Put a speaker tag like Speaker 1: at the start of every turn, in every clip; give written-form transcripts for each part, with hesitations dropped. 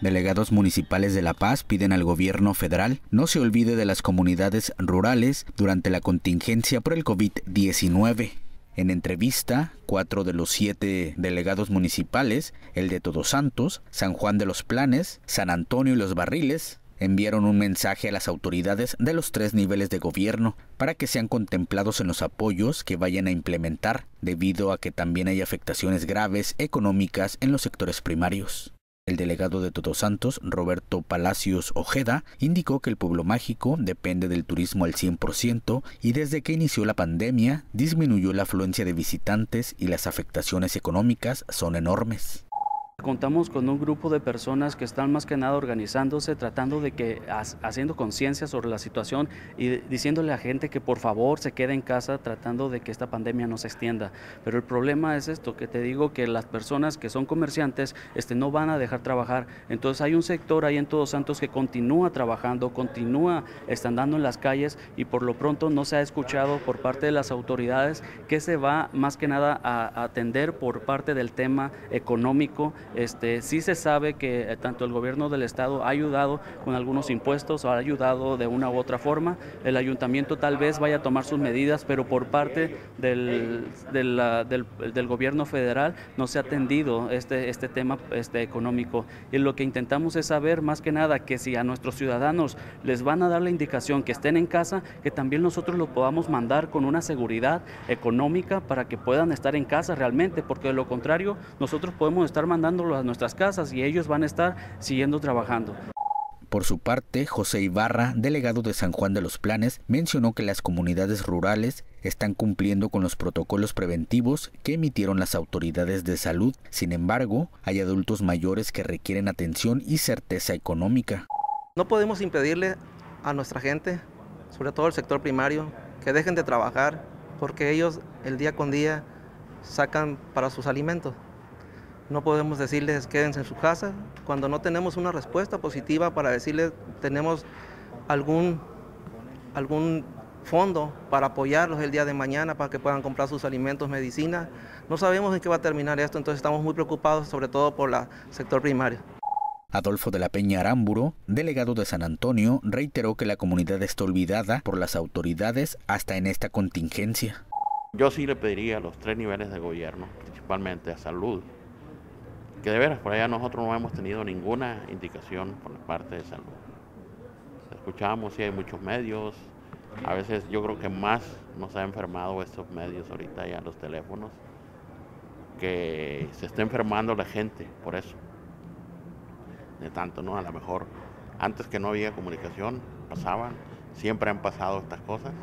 Speaker 1: Delegados municipales de La Paz piden al gobierno federal no se olvide de las comunidades rurales durante la contingencia por el COVID-19. En entrevista, 4 de los 7 delegados municipales, el de Todos Santos, San Juan de los Planes, San Antonio y Los Barriles, enviaron un mensaje a las autoridades de los 3 niveles de gobierno para que sean contemplados en los apoyos que vayan a implementar, debido a que también hay afectaciones graves económicas en los sectores primarios. El delegado de Todos Santos, Roberto Palacios Ojeda, indicó que el pueblo mágico depende del turismo al 100% y desde que inició la pandemia disminuyó la afluencia de visitantes y las afectaciones económicas son enormes.
Speaker 2: Contamos con un grupo de personas que están más que nada organizándose, tratando de que, haciendo conciencia sobre la situación y diciéndole a la gente que por favor se quede en casa, tratando de que esta pandemia no se extienda. Pero el problema es esto, que te digo que las personas que son comerciantes no van a dejar trabajar. Entonces hay un sector ahí en Todos Santos que continúa trabajando, continúa andando en las calles y por lo pronto no se ha escuchado por parte de las autoridades que se va más que nada a atender por parte del tema económico. Sí se sabe que tanto el gobierno del estado ha ayudado con algunos impuestos, ha ayudado de una u otra forma. El ayuntamiento tal vez vaya a tomar sus medidas, pero por parte del gobierno federal no se ha atendido este tema económico. Y lo que intentamos es saber más que nada que si a nuestros ciudadanos les van a dar la indicación que estén en casa, que también nosotros lo podamos mandar con una seguridad económica para que puedan estar en casa realmente, porque de lo contrario nosotros podemos estar mandando a nuestras casas y ellos van a estar siguiendo trabajando.
Speaker 1: Por su parte, José Ibarra, delegado de San Juan de los Planes, mencionó que las comunidades rurales están cumpliendo con los protocolos preventivos que emitieron las autoridades de salud. Sin embargo, hay adultos mayores que requieren atención y certeza económica.
Speaker 3: No podemos impedirle a nuestra gente, sobre todo el sector primario, que dejen de trabajar porque ellos el día con día sacan para sus alimentos. No podemos decirles quédense en su casa cuando no tenemos una respuesta positiva para decirles tenemos algún fondo para apoyarlos el día de mañana para que puedan comprar sus alimentos, medicina. No sabemos en qué va a terminar esto, entonces estamos muy preocupados sobre todo por el sector primario.
Speaker 1: Adolfo de la Peña Aramburo, delegado de San Antonio, reiteró que la comunidad está olvidada por las autoridades hasta en esta contingencia.
Speaker 4: Yo sí le pediría a los 3 niveles de gobierno, principalmente a salud, que de veras por allá nosotros no hemos tenido ninguna indicación por la parte de salud. Escuchamos, sí hay muchos medios, a veces yo creo que más nos ha enfermado estos medios ahorita ya los teléfonos, que se está enfermando la gente por eso. De tanto, ¿no? A lo mejor antes que no había comunicación, pasaban, siempre han pasado estas cosas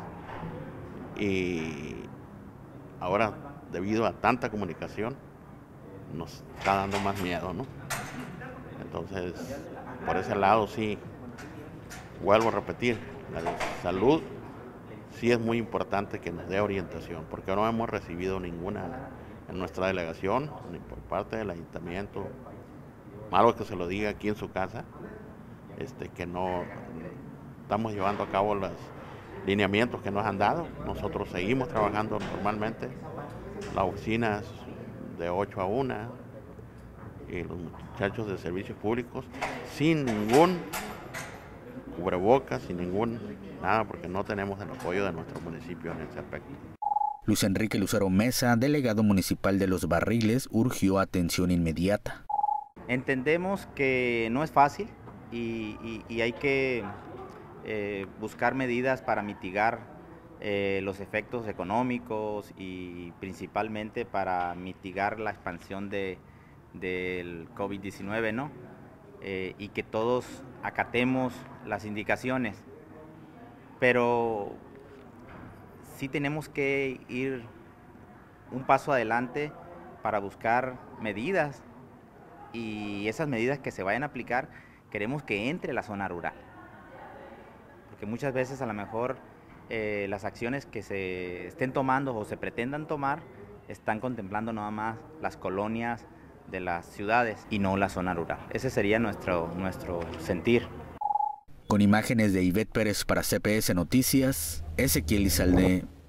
Speaker 4: y ahora debido a tanta comunicación nos está dando más miedo, ¿no? Entonces, por ese lado sí, vuelvo a repetir, la salud sí es muy importante que nos dé orientación, porque no hemos recibido ninguna en nuestra delegación, ni por parte del ayuntamiento, malo que se lo diga aquí en su casa, que no estamos llevando a cabo los lineamientos que nos han dado. Nosotros seguimos trabajando normalmente, las oficinas de 8 a 1 y los muchachos de servicios públicos sin ningún cubrebocas, sin ningún nada, porque no tenemos el apoyo de nuestro municipio en ese aspecto.
Speaker 1: Luis Enrique Lucero Mesa, delegado municipal de Los Barriles, urgió atención inmediata.
Speaker 5: Entendemos que no es fácil y hay que buscar medidas para mitigar los efectos económicos y principalmente para mitigar la expansión del COVID-19, ¿no? Y que todos acatemos las indicaciones, pero sí tenemos que ir un paso adelante para buscar medidas y esas medidas que se vayan a aplicar queremos que entre la zona rural, porque muchas veces a lo mejor las acciones que se estén tomando o se pretendan tomar están contemplando nada más las colonias de las ciudades y no la zona rural. Ese sería nuestro sentir.
Speaker 1: Con imágenes de Ivette Pérez para CPS Noticias, Ezequiel Izalde.